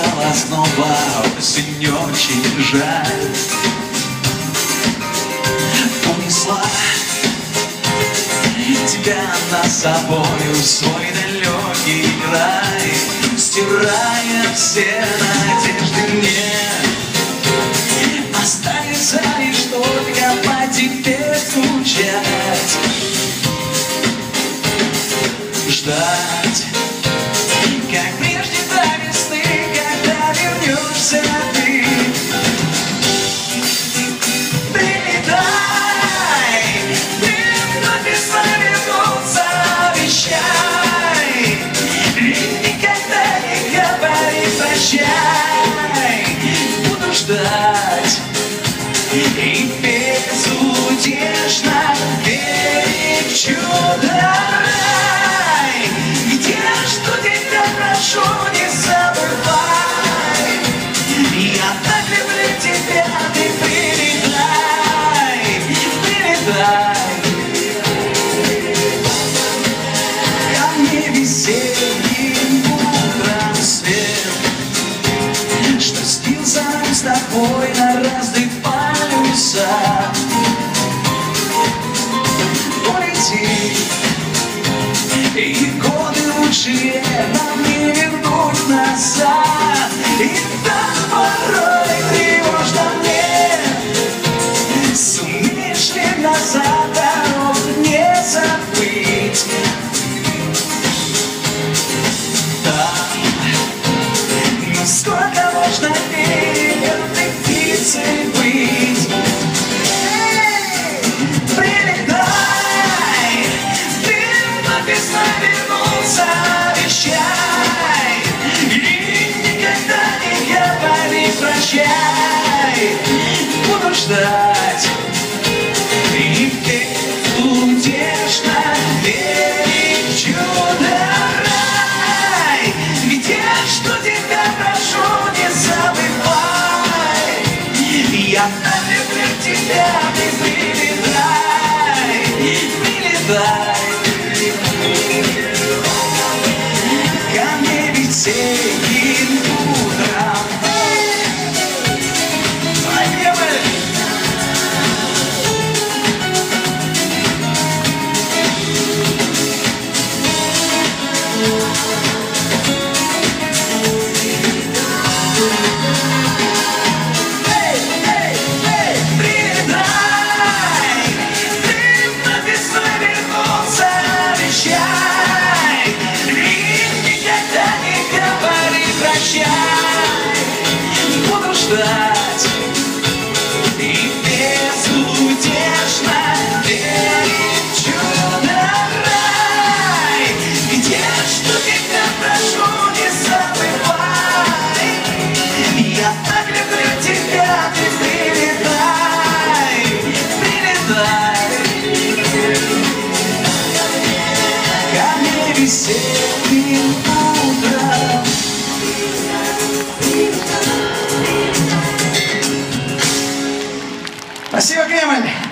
стало снова осень, очень жаль. Унесла тебя на собой в свой далекий край, стирая все надежды мне. Останется лишь только по тебе скучать, ждать, как прежде до весны, когда вернешься ты. Прилетай, ты вновь и снова вернуться, обещай, и никогда не говори прощай. Буду ждать и безутешно верить в чудо. Что тебя прошу, не забывай, я так люблю тебя, ты прилетай, прилетай. Ко мне весенним утром свет, что снился нам с тобой на разных полюсах. Полети, и годы лучшие нам не вернуть назад. И так порой тревожно мне, сумеешь ли назад дорог не забыть. Там, ну сколько можно верной птицей быть. Буду ждать и безутешно верить в чудо рай. Ведь я, что тебя прошу, не забывай, я так люблю тебя, ты прилетай, прилетай. Ко мне весенним утром. Буду ждать и безутешно верить в чудо рай. Ведь я, что тебя прошу, не забывай, я так люблю тебя, ты прилетай, прилетай. Ко мне весенним утром. Спасибо, Кремль!